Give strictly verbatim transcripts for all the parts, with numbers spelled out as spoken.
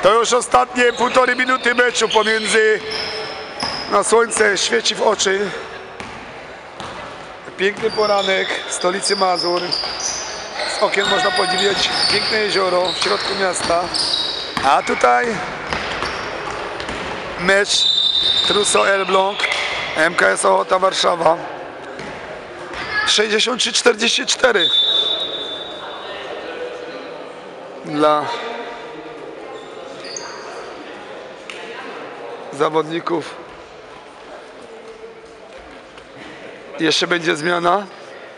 To już ostatnie półtorej minuty meczu pomiędzy... No, słońce świeci w oczy. Piękny poranek w stolicy Mazur. Z okien można podziwiać piękne jezioro w środku miasta. A tutaj mecz Trousseau Elbląg, M K S Ochota Warszawa. sześćdziesiąt trzy czterdzieści cztery dla zawodników. Jeszcze będzie zmiana.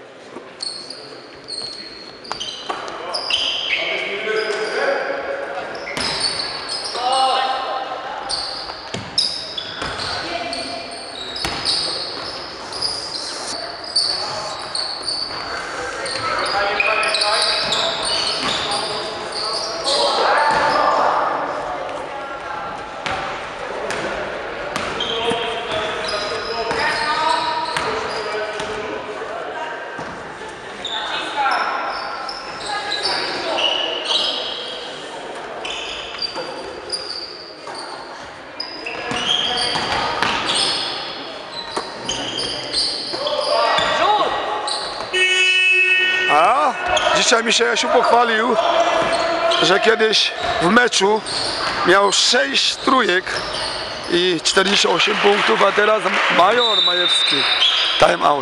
A dzisiaj mi się Jasiu pochwalił, że kiedyś w meczu miał sześć trójek i czterdzieści osiem punktów, a teraz Major Majewski. Time out.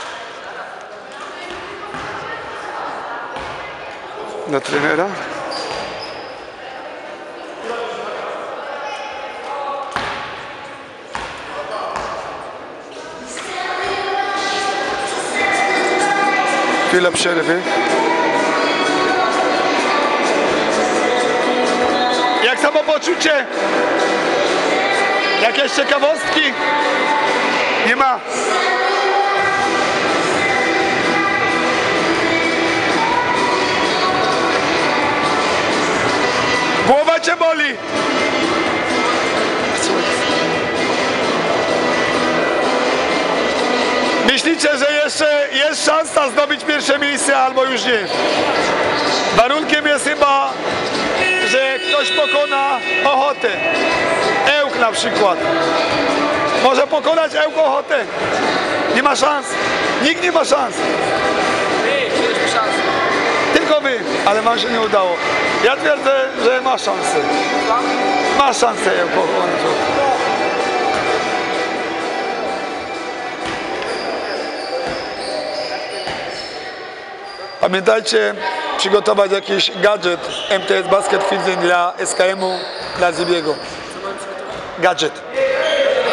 Dla trenera. Chwila przerwy. Jak samopoczucie? Jakieś ciekawostki? Nie ma. Głowa cię boli. Myślicie, że jeszcze jest szansa zdobyć pierwsze miejsce, albo już nie? Warunkiem jest chyba, że ktoś pokona Ochotę. Ełk na przykład. Może pokonać Ełk Ochotę. Nie ma szans. Nikt nie ma szans. Mieliśmy szansę. Tylko wy, ale wam się nie udało. Ja twierdzę, że ma szansę. Ma szansę Ełk Ochotę. Pamiętajcie, przygotować jakiś gadżet M T S Basket Fielding dla S K M-u, dla Zibiego. Gadżet.